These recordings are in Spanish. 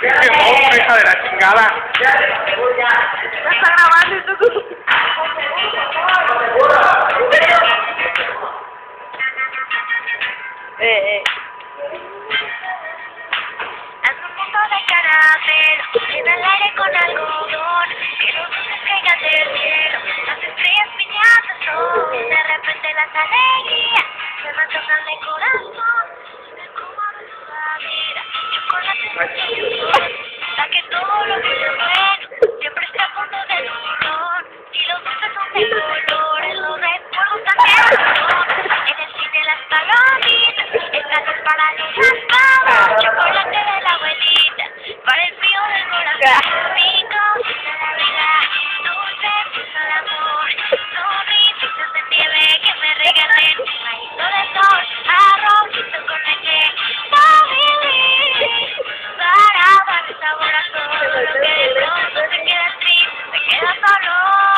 ¡Qué monstruo, hija de la chingada! ¿Ya está grabando y tú? Haz un mundo de caramelo, llena el aire con algodón, que los luces caigan del cielo, las estrellas piñatas son, de repente las alegrías se me tocan el corazón, es como de toda vida, chocolate para que todo lo que es bueno siempre esté a punto de ilusión, y los dulces son de colores, los recuerdos también son, en el cine las palomitas, están los para los pavos, chocolate de la abuelita, para el frío del corazón, pico de la vida, dulce piso de amor, sonrisitas de nieve que me regalen, maíz de sol, arrocito con leche, para vivir, para darle sabor a todo lo que de pronto se queda triste, se queda solo.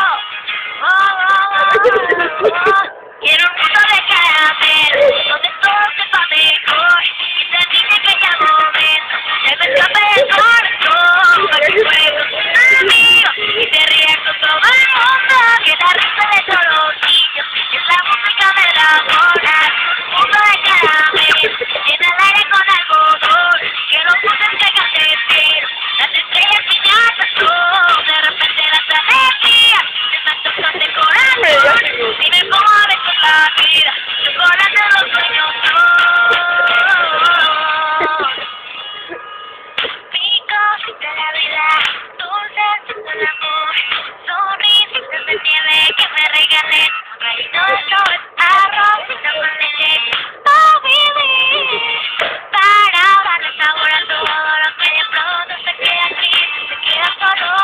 Quiero un mundo de caramelo, donde todo sepa mejor, y termine que ya momento, se me escape del corazón, para que juegue con tus amigos, y te rías con todo el mundo, que la risa de todos los niños, es la música del amor, un mundo de caramelo, llena el aire con algodón, que los dulces caigan del cielo, las estrellas piñatas son, de repente las alegrías, se me tocan el corazón, y me pongo a ver con la vida, chocolate de los sueños son, picos de la vida, dulces del amor, sonrisitas de nieve que me regalen, rayito de sol, arrocito con leche, para vivir, para darle sabor a todo lo que de pronto se queda triste, se queda solo.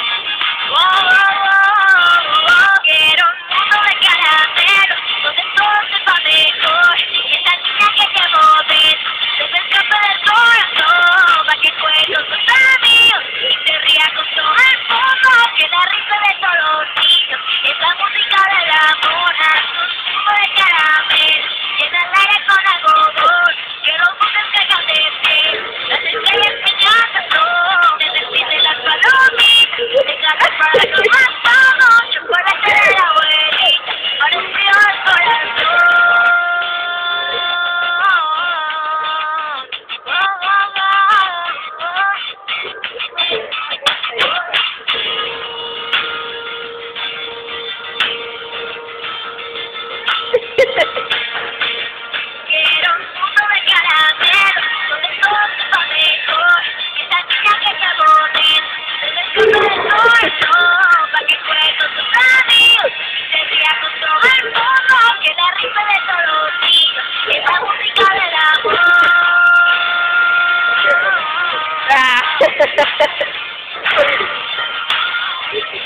Quiero un mundo de caramelo, donde todo sepa mejor, y esa niña que llevo dentro, se me escapa del corazón, para que juegue con sus amigos, y se ría con todo el mundo, que la risa de todos los niños, es la música del amor, un mundo de caramelo, llena el aire con algodón, que los dulces caigan del cielo, las estrellas piñatas son, de decirle las palomitas, de ganas para tomar todo, chocolate de la abuelita, para el frío del corazón. Quiero un mundo de caramelo, donde todo sepa mejor, y esa niña que llevo dentro, se me escapa del corazón, para que juegue con sus amigos, y se ría con todo el mundo, que la risa de todos los niños, es la música del amor.